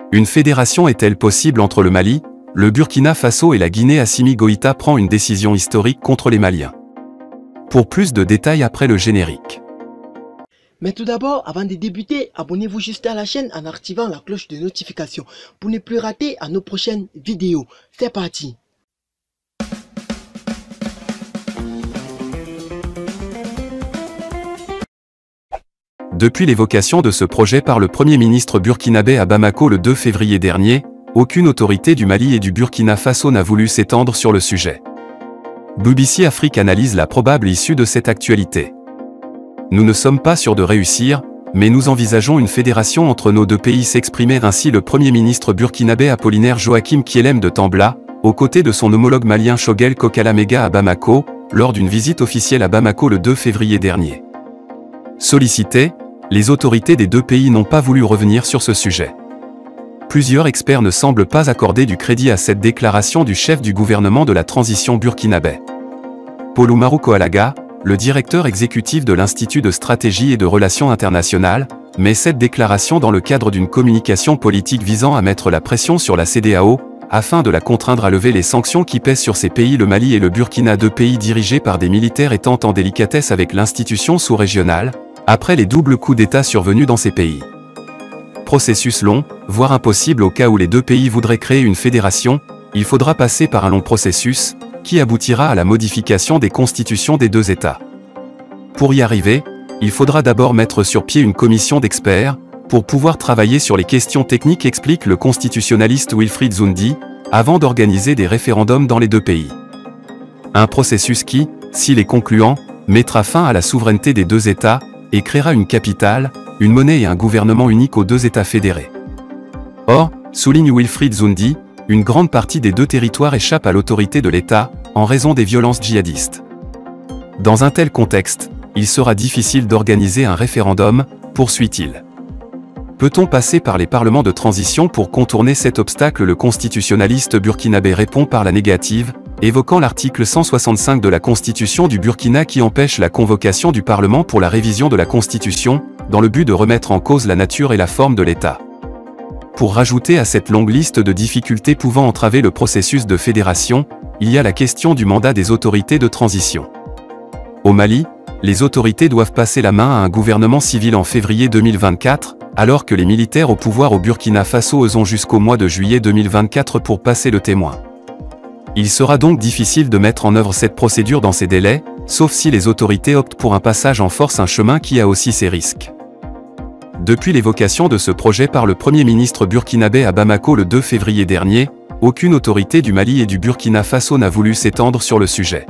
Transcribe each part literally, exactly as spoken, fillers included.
Une fédération est-elle possible entre le Mali, le Burkina Faso et la Guinée? Assimi Goïta prend une décision historique contre les Maliens. Pour plus de détails après le générique. Mais tout d'abord, avant de débuter, abonnez-vous juste à la chaîne en activant la cloche de notification pour ne plus rater à nos prochaines vidéos. C'est parti! Depuis l'évocation de ce projet par le Premier ministre burkinabé à Bamako le deux février dernier, aucune autorité du Mali et du Burkina Faso n'a voulu s'étendre sur le sujet. B B C Afrique analyse la probable issue de cette actualité. Nous ne sommes pas sûrs de réussir, mais nous envisageons une fédération entre nos deux pays, s'exprimait ainsi le Premier ministre burkinabé Apollinaire Joachim Kielem de Tambla, aux côtés de son homologue malien Choguel Kokala Mega à Bamako, lors d'une visite officielle à Bamako le deux février dernier. Sollicitées, les autorités des deux pays n'ont pas voulu revenir sur ce sujet. Plusieurs experts ne semblent pas accorder du crédit à cette déclaration du chef du gouvernement de la transition burkinabé. Paul Oumarou Koalaga, le directeur exécutif de l'Institut de stratégie et de relations internationales, met cette déclaration dans le cadre d'une communication politique visant à mettre la pression sur la C E D E A O, afin de la contraindre à lever les sanctions qui pèsent sur ces pays. Le Mali et le Burkina, deux pays dirigés par des militaires étant en délicatesse avec l'institution sous-régionale, après les doubles coups d'État survenus dans ces pays. Processus long, voire impossible au cas où les deux pays voudraient créer une fédération, il faudra passer par un long processus, qui aboutira à la modification des constitutions des deux États. Pour y arriver, il faudra d'abord mettre sur pied une commission d'experts, pour pouvoir travailler sur les questions techniques, explique le constitutionnaliste Wilfried Zundi, avant d'organiser des référendums dans les deux pays. Un processus qui, s'il est concluant, mettra fin à la souveraineté des deux États, et créera une capitale, une monnaie et un gouvernement unique aux deux États fédérés. Or, souligne Wilfried Zundi, une grande partie des deux territoires échappe à l'autorité de l'État, en raison des violences djihadistes. Dans un tel contexte, il sera difficile d'organiser un référendum, poursuit-il. Peut-on passer par les parlements de transition pour contourner cet obstacle? Le constitutionnaliste burkinabé répond par la négative, évoquant l'article cent soixante-cinq de la Constitution du Burkina qui empêche la convocation du Parlement pour la révision de la Constitution, dans le but de remettre en cause la nature et la forme de l'État. Pour rajouter à cette longue liste de difficultés pouvant entraver le processus de fédération, il y a la question du mandat des autorités de transition. Au Mali, les autorités doivent passer la main à un gouvernement civil en février deux mille vingt-quatre, alors que les militaires au pouvoir au Burkina Faso ont jusqu'au mois de juillet deux mille vingt-quatre pour passer le témoin. Il sera donc difficile de mettre en œuvre cette procédure dans ces délais, sauf si les autorités optent pour un passage en force, un chemin qui a aussi ses risques. Depuis l'évocation de ce projet par le Premier ministre burkinabé à Bamako le deux février dernier, aucune autorité du Mali et du Burkina Faso n'a voulu s'étendre sur le sujet.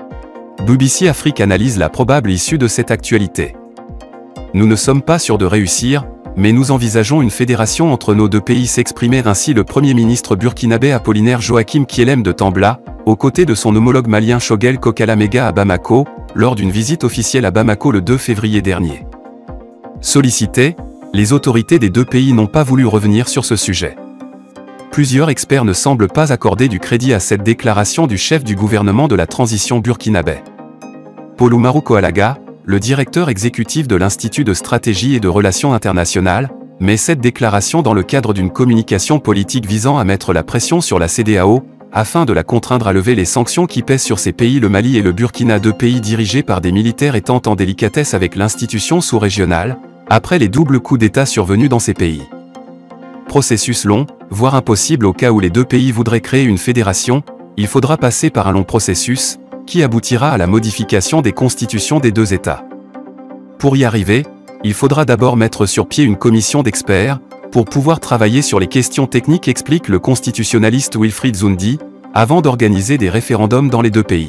B B C Afrique analyse la probable issue de cette actualité. Nous ne sommes pas sûrs de réussir, mais nous envisageons une fédération entre nos deux pays, s'exprimait ainsi le Premier ministre burkinabé Apollinaire Joachim Kielem de Tambla, aux côtés de son homologue malien Choguel Kokala Mega à Bamako, lors d'une visite officielle à Bamako le deux février dernier. Sollicitées, les autorités des deux pays n'ont pas voulu revenir sur ce sujet. Plusieurs experts ne semblent pas accorder du crédit à cette déclaration du chef du gouvernement de la transition burkinabé. Paul Oumarou Koalaga, le directeur exécutif de l'Institut de stratégie et de relations internationales, met cette déclaration dans le cadre d'une communication politique visant à mettre la pression sur la C E D E A O, afin de la contraindre à lever les sanctions qui pèsent sur ces pays. Le Mali et le Burkina, deux pays dirigés par des militaires étant en délicatesse avec l'institution sous-régionale, après les doubles coups d'État survenus dans ces pays. Processus long, voire impossible au cas où les deux pays voudraient créer une fédération, il faudra passer par un long processus, qui aboutira à la modification des constitutions des deux États. Pour y arriver, il faudra d'abord mettre sur pied une commission d'experts, pour pouvoir travailler sur les questions techniques, explique le constitutionnaliste Wilfried Zundi, avant d'organiser des référendums dans les deux pays.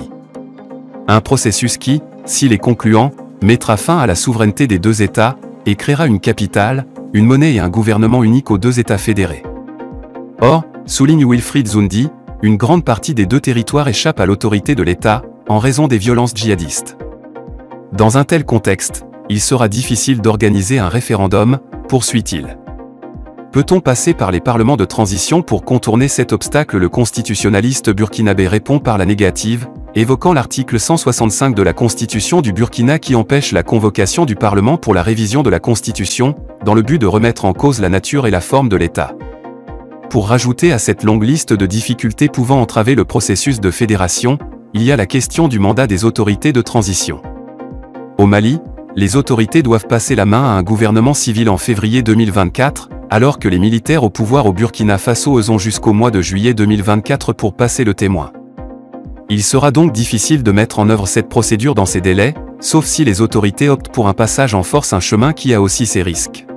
Un processus qui, s'il est concluant, mettra fin à la souveraineté des deux États, et créera une capitale, une monnaie et un gouvernement unique aux deux États fédérés. Or, souligne Wilfried Zundi, une grande partie des deux territoires échappe à l'autorité de l'État, en raison des violences djihadistes. Dans un tel contexte, il sera difficile d'organiser un référendum, poursuit-il. Peut-on passer par les parlements de transition pour contourner cet obstacle? Le constitutionnaliste burkinabé répond par la négative, évoquant l'article cent soixante-cinq de la Constitution du Burkina qui empêche la convocation du Parlement pour la révision de la Constitution, dans le but de remettre en cause la nature et la forme de l'État. Pour rajouter à cette longue liste de difficultés pouvant entraver le processus de fédération, il y a la question du mandat des autorités de transition. Au Mali, les autorités doivent passer la main à un gouvernement civil en février deux mille vingt-quatre, alors que les militaires au pouvoir au Burkina Faso ont jusqu'au mois de juillet deux mille vingt-quatre pour passer le témoin. Il sera donc difficile de mettre en œuvre cette procédure dans ces délais, sauf si les autorités optent pour un passage en force, un chemin qui a aussi ses risques.